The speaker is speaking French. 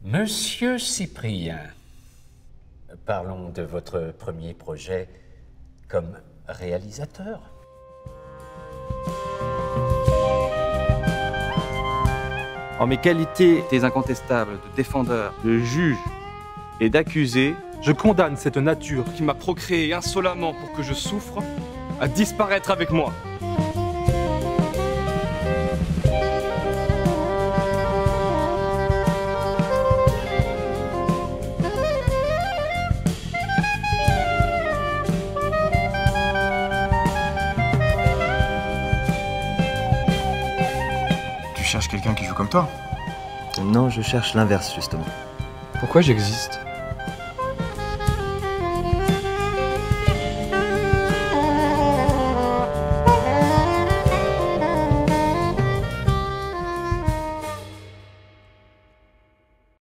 Monsieur Cyprien, parlons de votre premier projet comme réalisateur. En mes qualités incontestables de défendeur, de juge et d'accusé, je condamne cette nature qui m'a procréé insolemment pour que je souffre à disparaître avec moi. Tu cherches quelqu'un qui joue comme toi? Non, je cherche l'inverse, justement. Pourquoi j'existe?